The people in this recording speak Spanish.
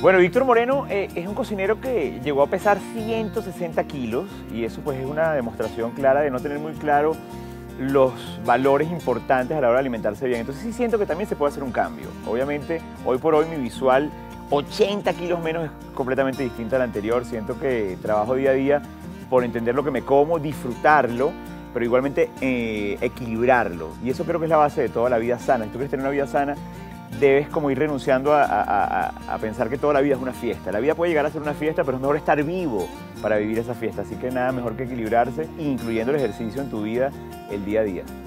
Bueno, Víctor Moreno es un cocinero que llegó a pesar 160 kilos y eso pues es una demostración clara de no tener muy claro los valores importantes a la hora de alimentarse bien. Entonces sí siento que también se puede hacer un cambio. Obviamente, hoy por hoy mi visual 80 kilos menos es completamente distinta al anterior. Siento que trabajo día a día por entender lo que me como, disfrutarlo, pero igualmente equilibrarlo. Y eso creo que es la base de toda la vida sana. Si tú quieres tener una vida sana, debes como ir renunciando a pensar que toda la vida es una fiesta. La vida puede llegar a ser una fiesta, pero es mejor estar vivo para vivir esa fiesta. Así que nada mejor que equilibrarse, incluyendo el ejercicio en tu vida el día a día.